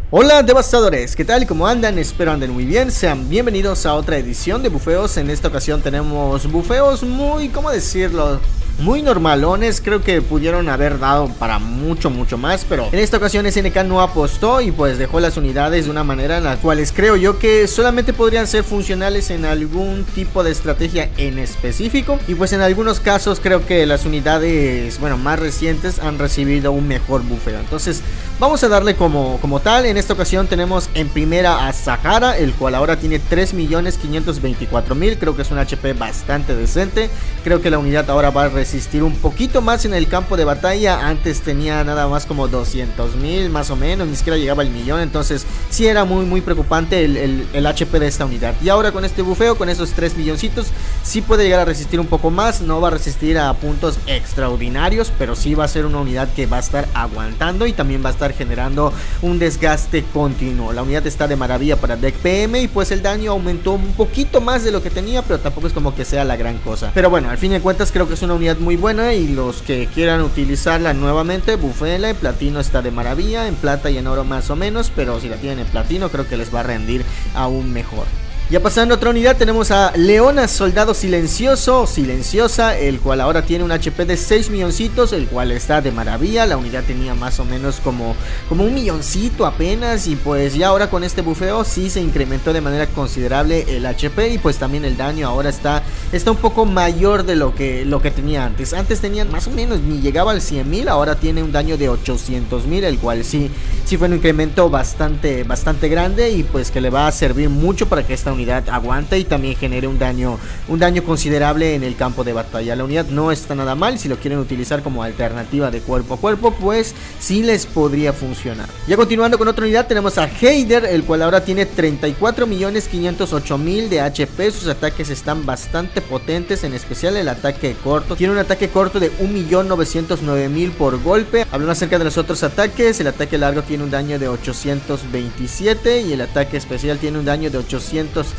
Hola devastadores, ¿qué tal? ¿Cómo andan? Espero anden muy bien, sean bienvenidos a otra edición de bufeos. En esta ocasión tenemos bufeos muy, ¿cómo decirlo? Muy normalones, creo que pudieron haber dado para mucho más, pero en esta ocasión SNK no apostó y pues dejó las unidades de una manera en la cual creo yo que solamente podrían ser funcionales en algún tipo de estrategia en específico, y pues en algunos casos creo que las unidades, bueno, más recientes han recibido un mejor bufeo. Entonces vamos a darle como tal. En esta ocasión tenemos en primera a Sahara, el cual ahora tiene 3.524.000, creo que es un HP bastante decente. Creo que la unidad ahora va a resistir un poquito más en el campo de batalla. Antes tenía nada más como 200.000 más o menos, ni siquiera llegaba al millón. Entonces sí era muy preocupante el HP de esta unidad. Y ahora con este bufeo, con esos 3 milloncitos, sí puede llegar a resistir un poco más. No va a resistir a puntos extraordinarios, pero sí va a ser una unidad que va a estar aguantando y también va a estar generando un desgaste continuo. La unidad está de maravilla para deck PM y pues el daño aumentó un poquito más de lo que tenía, pero tampoco es como que sea la gran cosa. Pero bueno, al fin de cuentas creo que es una unidad muy buena, y los que quieran utilizarla nuevamente, buféenla. En platino está de maravilla, en plata y en oro más o menos, pero si la tienen en platino creo que les va a rendir aún mejor. Ya pasando a otra unidad tenemos a Leona, soldado silencioso, silenciosa, el cual ahora tiene un HP de 6 milloncitos, el cual está de maravilla. La unidad tenía más o menos como un milloncito apenas, y pues ya ahora con este bufeo sí se incrementó de manera considerable el HP, y pues también el daño ahora está un poco mayor de lo que tenía antes. Antes tenían más o menos, ni llegaba al 100.000, ahora tiene un daño de 800.000, el cual sí fue un incremento bastante grande, y pues que le va a servir mucho para que esta unidad aguante y también genere un daño considerable en el campo de batalla. La unidad no está nada mal. Si lo quieren utilizar como alternativa de cuerpo a cuerpo, pues sí les podría funcionar. Ya continuando con otra unidad tenemos a Heider, el cual ahora tiene 34.508.000 de HP. Sus ataques están bastante potentes, en especial el ataque corto. Tiene un ataque corto de 1.909.000 por golpe. Hablando acerca de los otros ataques, el ataque largo tiene un daño de 827 y el ataque especial tiene un daño de 839.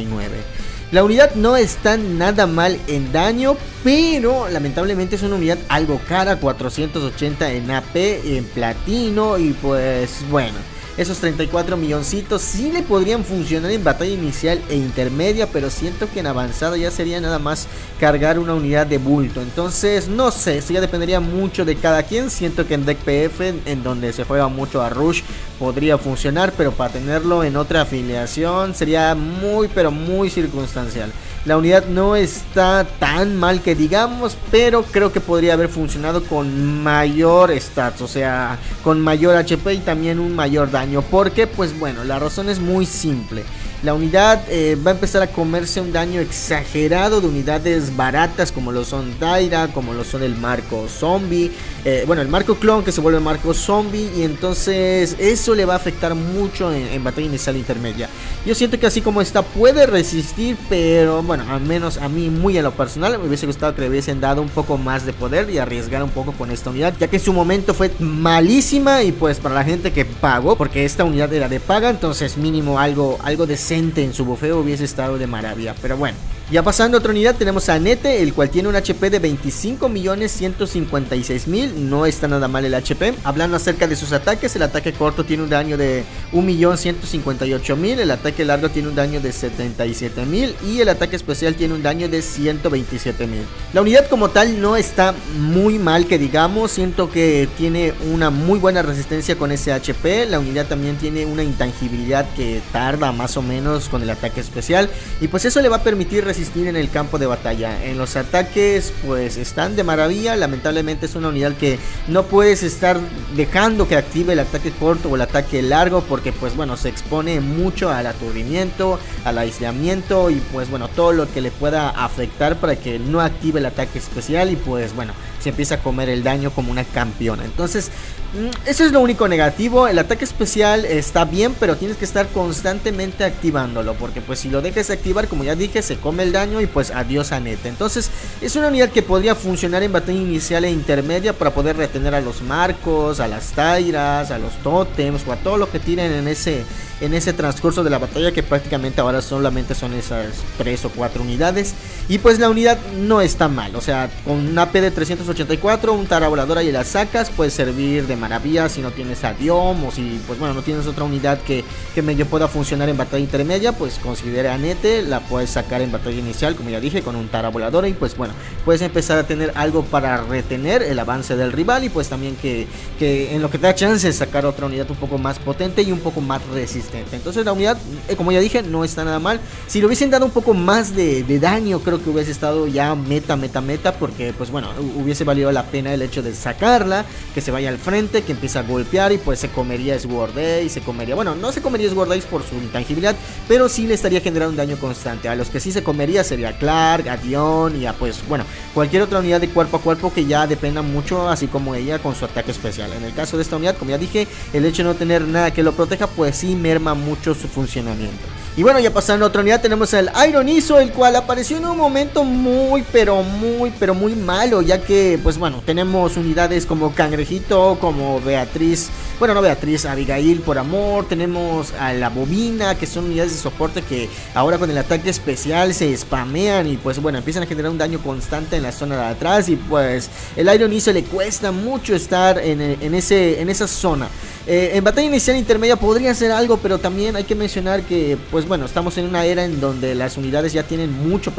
La unidad no está nada mal en daño, pero lamentablemente es una unidad algo cara, 480 en AP, en platino, y pues bueno, esos 34 milloncitos sí le podrían funcionar en batalla inicial e intermedia, pero siento que en avanzada ya sería nada más cargar una unidad de bulto. Entonces no sé, eso ya dependería mucho de cada quien. Siento que en deck PF, en donde se juega mucho a Rush, podría funcionar, pero para tenerlo en otra afiliación sería pero muy circunstancial. La unidad no está tan mal que digamos, pero creo que podría haber funcionado con mayor stats, o sea, con mayor HP y también un mayor daño. Porque pues bueno, la razón es muy simple. La unidad va a empezar a comerse un daño exagerado de unidades baratas como lo son Daira, como lo son el Marco Zombie, bueno, el Marco Clon que se vuelve Marco Zombie, y entonces eso le va a afectar mucho en batalla inicial intermedia. Yo siento que así como está puede resistir, pero bueno, al menos a mí, muy a lo personal, me hubiese gustado que le hubiesen dado un poco más de poder y arriesgar un poco con esta unidad, ya que en su momento fue malísima, y pues para la gente que pagó, porque esta unidad era de paga, entonces mínimo algo decente en su bufeo hubiese estado de maravilla. Pero bueno, ya pasando a otra unidad tenemos a Nete, el cual tiene un HP de 25.156.000. No está nada mal el HP. Hablando acerca de sus ataques, el ataque corto tiene un daño de 1.158.000, el ataque largo tiene un daño de 77.000 y el ataque especial tiene un daño de 127.000. La unidad como tal no está muy mal que digamos. Siento que tiene una muy buena resistencia con ese HP. La unidad también tiene una intangibilidad que tarda más o menos con el ataque especial, y pues eso le va a permitir resistir en el campo de batalla. En los ataques pues están de maravilla. Lamentablemente es una unidad que no puedes estar dejando que active el ataque corto o el ataque largo, porque pues bueno, se expone mucho al aturdimiento, al aislamiento, y pues bueno, todo lo que le pueda afectar para que no active el ataque especial, y pues bueno, se empieza a comer el daño como una campeona. Entonces eso es lo único negativo. El ataque especial está bien, pero tienes que estar constantemente activándolo, porque pues si lo dejas activar, como ya dije, se come queme el daño y pues adiós a Nete. Entonces es una unidad que podría funcionar en batalla inicial e intermedia para poder retener a los marcos, a las tairas, a los tótems o a todo lo que tienen en ese transcurso de la batalla, que prácticamente ahora solamente son esas 3 o 4 unidades. Y pues la unidad no está mal, o sea, con un AP de 384, un Tara voladora y las sacas, puede servir de maravilla si no tienes a Diom, o si pues bueno no tienes otra unidad que medio pueda funcionar en batalla intermedia, pues considera a Nete, la puedes sacar en batalla inicial, como ya dije, con un Tara voladora, y pues bueno, puedes empezar a tener algo para retener el avance del rival, y pues también que en lo que te da chance de sacar otra unidad un poco más potente y un poco más resistente. Entonces la unidad, como ya dije, no está nada mal. Si le hubiesen dado un poco más de daño, creo que hubiese estado ya meta, porque pues bueno, hubiese valido la pena el hecho de sacarla, que se vaya al frente, que empiece a golpear, y pues se comería Sword Ace, se comería, bueno, no se comería Sword Ace por su intangibilidad, pero sí le estaría generando un daño constante. A los que sí se comería sería Clark, a Dion y a pues bueno, cualquier otra unidad de cuerpo a cuerpo que ya dependa mucho, así como ella, con su ataque especial. En el caso de esta unidad, como ya dije, el hecho de no tener nada que lo proteja, pues sí merma mucho su funcionamiento. Y bueno, ya pasando a otra unidad, tenemos al Ironizo, el cual apareció en un momento muy malo, ya que pues bueno, tenemos unidades como Cangrejito, como Beatriz, bueno, no Beatriz, Abigail por amor, tenemos a la Bobina, que son unidades de soporte que ahora con el ataque especial se spamean y pues bueno, empiezan a generar un daño constante en la zona de atrás, y pues el Ironizo le cuesta mucho estar en esa zona. En batalla inicial intermedia podría hacer algo, pero también hay que mencionar que pues bueno, estamos en una era en donde las unidades ya tienen mucho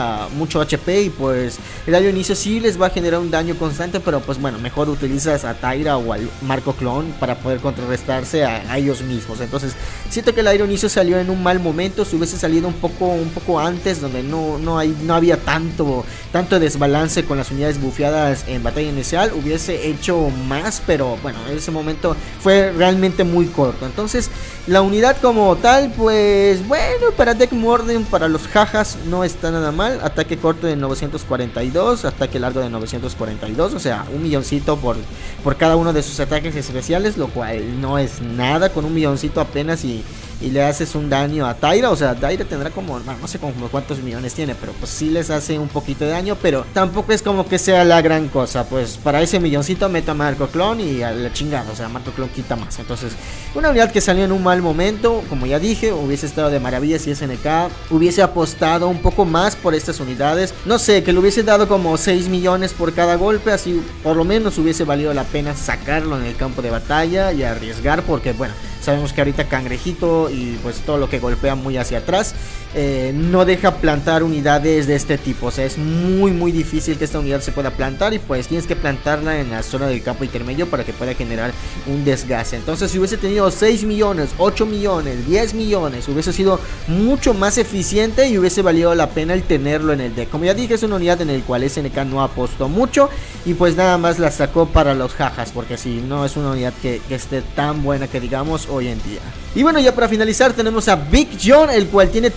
HP, y pues el daño inicio sí les va a generar un daño constante, pero pues bueno, mejor utilizas a Taira o al Marco Clon para poder contrarrestarse a ellos mismos. Entonces siento que el Iron Inicio salió en un mal momento. Si hubiese salido un poco antes, donde no había tanto desbalance con las unidades bufeadas en batalla inicial, hubiese hecho más, pero bueno, en ese momento fue realmente muy corto. Entonces la unidad como tal, pues bueno, para Deck Morden, para los jajas no está nada mal. Ataque corto de 942, ataque largo de 942, o sea, 1.000.000 por cada uno de sus ataques especiales, lo cual no es nada. Con 1.000.000 apenas y le haces un daño a Taira. O sea, Taira tendrá como, no sé como cuántos millones tiene, pero pues sí les hace un poquito de daño, pero tampoco es como que sea la gran cosa. Pues para ese 1.000.000 meta Marco Clon y a la chingada, o sea, Marco Clon quita más. Entonces, una unidad que salió en un mal momento, como ya dije, hubiese estado de maravilla si SNK hubiese apostado un poco más por estas unidades. No sé, que le hubiese dado como 6 millones por cada golpe, así por lo menos hubiese valido la pena sacarlo en el campo de batalla y arriesgar, porque bueno, sabemos que ahorita Cangrejito y pues todo lo que golpea muy hacia atrás no deja plantar unidades de este tipo. O sea, es muy difícil que esta unidad se pueda plantar, y pues tienes que plantarla en la zona del campo intermedio para que pueda generar un desgaste. Entonces, si hubiese tenido 6 millones, 8 millones, 10 millones, hubiese sido mucho más eficiente y hubiese valido la pena el tenerlo en el deck. Como ya dije, es una unidad en el cual SNK no apostó mucho y pues nada más la sacó para los jajas, porque si no es una unidad que esté tan buena que digamos hoy en día. Y bueno, ya para finalizar tenemos a Big John, el cual tiene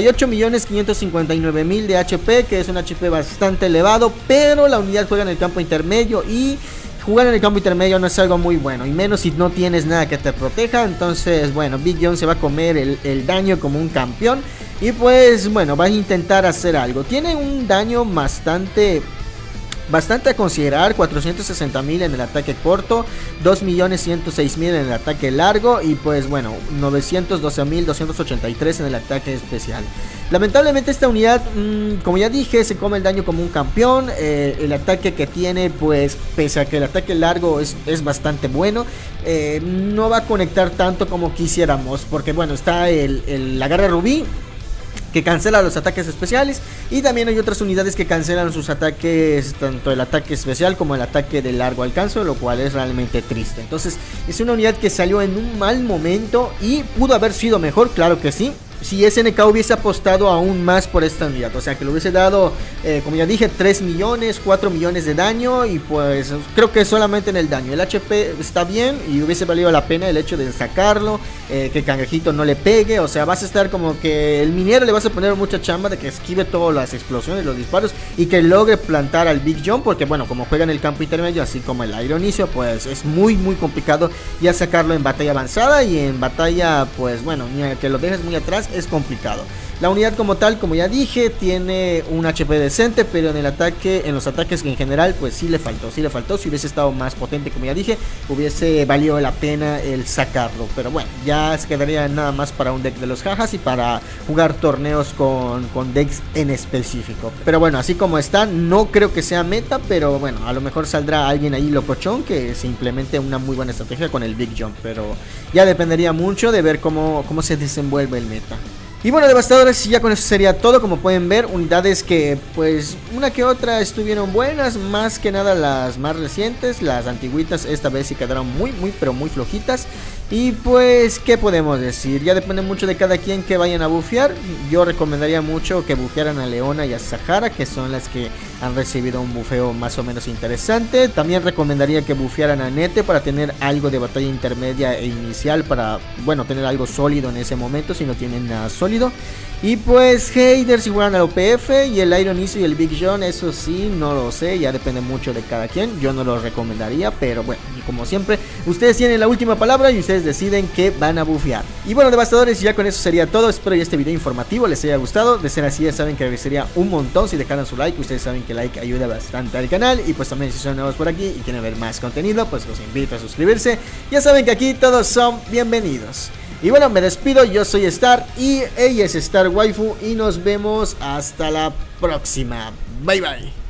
38.559.000 de HP, que es un HP bastante elevado, pero la unidad juega en el campo intermedio y jugar en el campo intermedio no es algo muy bueno, y menos si no tienes nada que te proteja. Entonces bueno, Big John se va a comer el daño como un campeón, y pues bueno, va a intentar hacer algo. Tiene un daño bastante a considerar, 460.000 en el ataque corto, 2.106.000 en el ataque largo, y pues bueno, 912.283 en el ataque especial. Lamentablemente esta unidad, como ya dije, se come el daño como un campeón. El ataque que tiene, pues pese a que el ataque largo es bastante bueno, no va a conectar tanto como quisiéramos, porque bueno, está la garra rubí, que cancela los ataques especiales, y también hay otras unidades que cancelan sus ataques, tanto el ataque especial como el ataque de largo alcance, lo cual es realmente triste. Entonces es una unidad que salió en un mal momento y pudo haber sido mejor, claro que sí, si SNK hubiese apostado aún más por esta unidad. O sea, que le hubiese dado, como ya dije, 3 millones, 4 millones de daño, y pues creo que solamente en el daño. El HP está bien y hubiese valido la pena el hecho de sacarlo, que Cangrejito no le pegue. O sea, vas a estar como que el minero le vas a poner mucha chamba de que esquive todas las explosiones, los disparos, y que logre plantar al Big John, porque bueno, como juega en el campo intermedio, así como el Ironicio, pues es muy complicado ya sacarlo en batalla avanzada, y en batalla, pues bueno, ni que lo dejes muy atrás es complicado. La unidad como tal, como ya dije, tiene un HP decente, pero en los ataques en general, pues sí le faltó. Si hubiese estado más potente, como ya dije, hubiese valido la pena el sacarlo. Pero bueno, ya se quedaría nada más para un deck de los jajas y para jugar torneos con decks en específico. Pero bueno, así como está, no creo que sea meta, pero bueno, a lo mejor saldrá alguien ahí locochón que se implemente una muy buena estrategia con el Big Jump. Pero ya dependería mucho de ver cómo se desenvuelve el meta. Y bueno, devastadores, ya con eso sería todo. Como pueden ver, unidades que pues una que otra estuvieron buenas, más que nada las más recientes. Las antiguitas esta vez sí quedaron muy flojitas. Y pues, ¿qué podemos decir? Ya depende mucho de cada quien que vayan a bufear. Yo recomendaría mucho que bufearan a Leona y a Sahara, que son las que han recibido un bufeo más o menos interesante. También recomendaría que bufearan a Nete para tener algo de batalla intermedia e inicial, para, bueno, tener algo sólido en ese momento si no tienen nada sólido. Y pues haters si juegan al OPF y el Iron Easy y el Big John, eso sí, no lo sé, ya depende mucho de cada quien. Yo no lo recomendaría, pero bueno, y como siempre, ustedes tienen la última palabra y ustedes deciden que van a bufear. Y bueno, devastadores, ya con eso sería todo. Espero que este video informativo les haya gustado. De ser así, ya saben que agradecería un montón si dejaran su like. Ustedes saben que el like ayuda bastante al canal. Y pues también si son nuevos por aquí y quieren ver más contenido, pues los invito a suscribirse. Ya saben que aquí todos son bienvenidos. Y bueno, me despido, yo soy Star y ella es Star Waifu y nos vemos hasta la próxima. Bye bye.